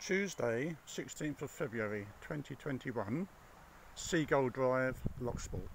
Tuesday, 16th of February 2021, Seagull Drive, Loch Sport.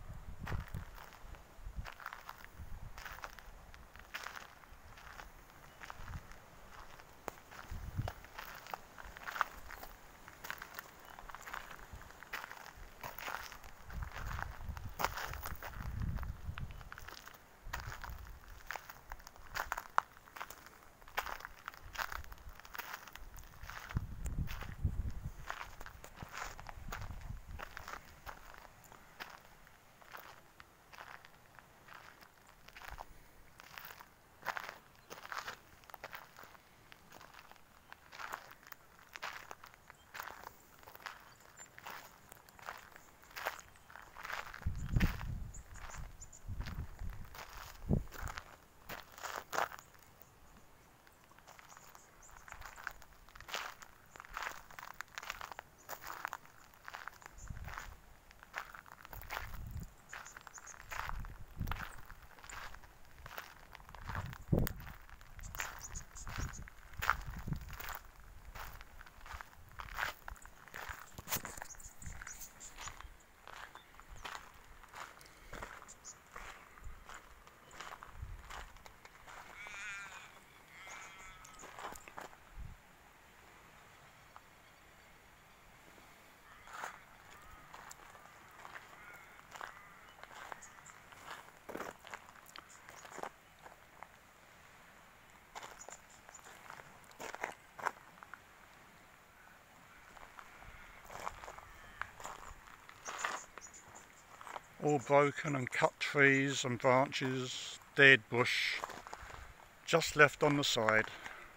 All broken and cut trees and branches, dead bush, just left on the side.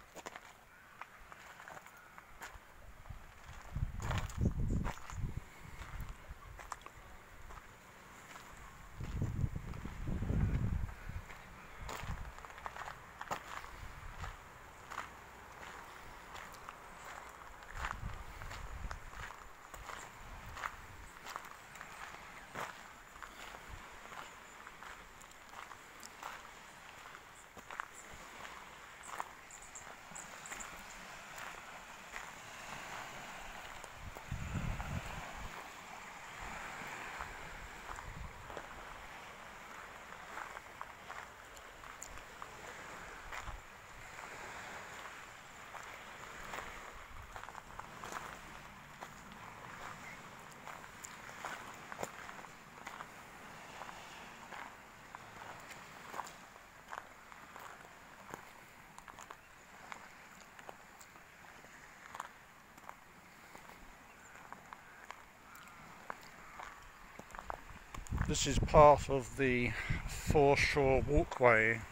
This is part of the Foreshore walkway.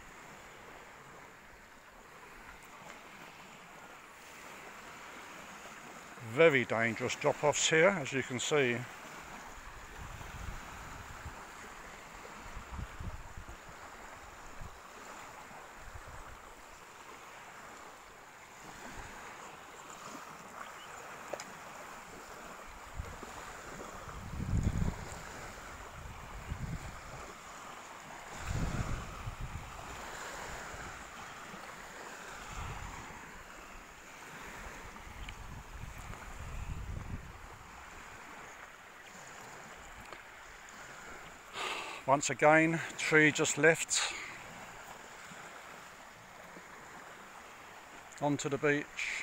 Very dangerous drop-offs here, as you can see. Once again, tree just left onto the beach.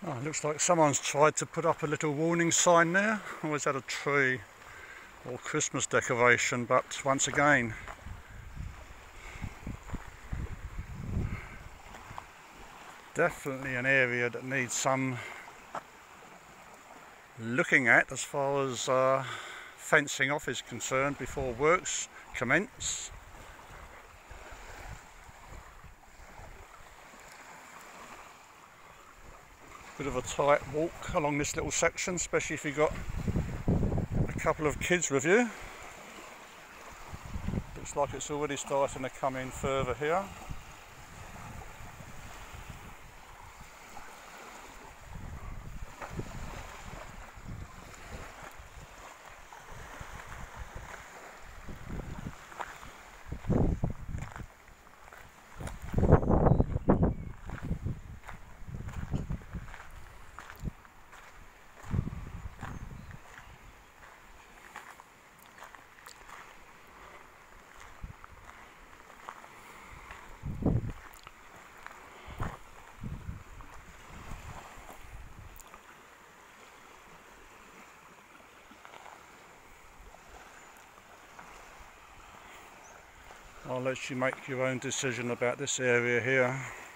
Oh, it looks like someone's tried to put up a little warning sign there, or is that a tree or Christmas decoration, but once again, definitely an area that needs some looking at as far as fencing off is concerned before works commence. Bit of a tight walk along this little section, especially if you've got a couple of kids with you. Looks like it's already starting to come in further here. I'll let you make your own decision about this area here.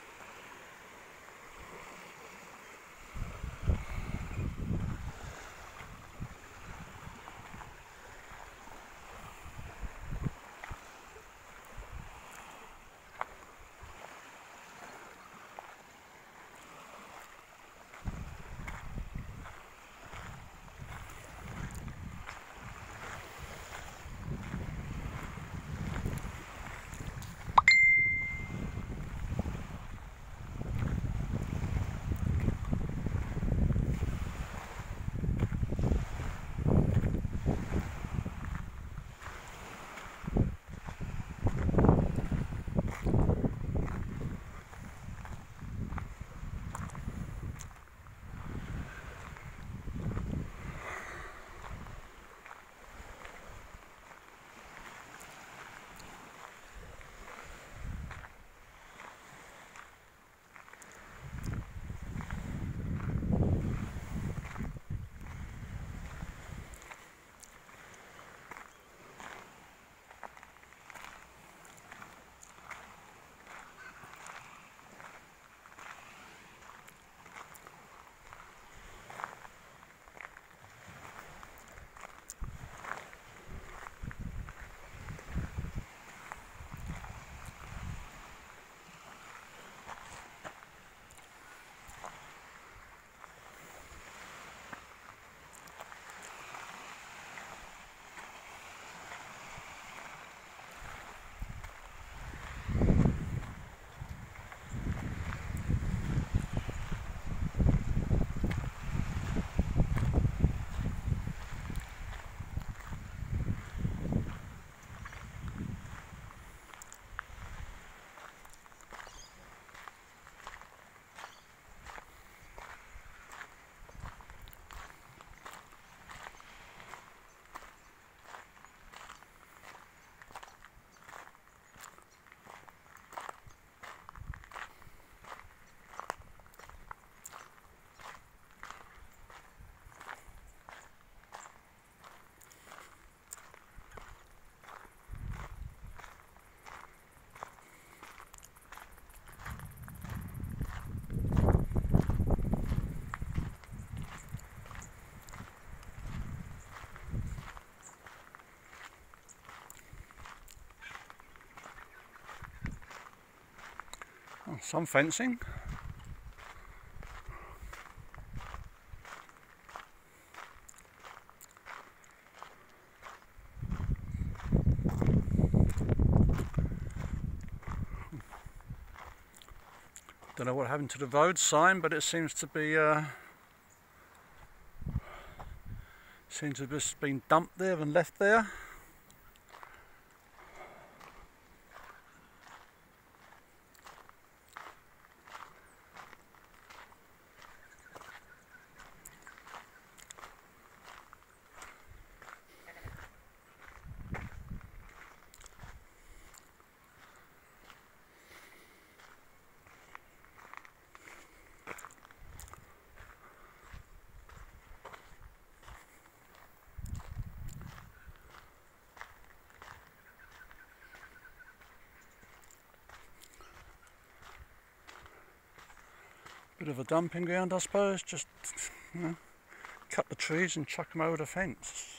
Oh, some fencing. Don't know what happened to the road sign, but it seems to have just been dumped there and left there. Bit of a dumping ground, I suppose. Just, you know, cut the trees and chuck them over the fence.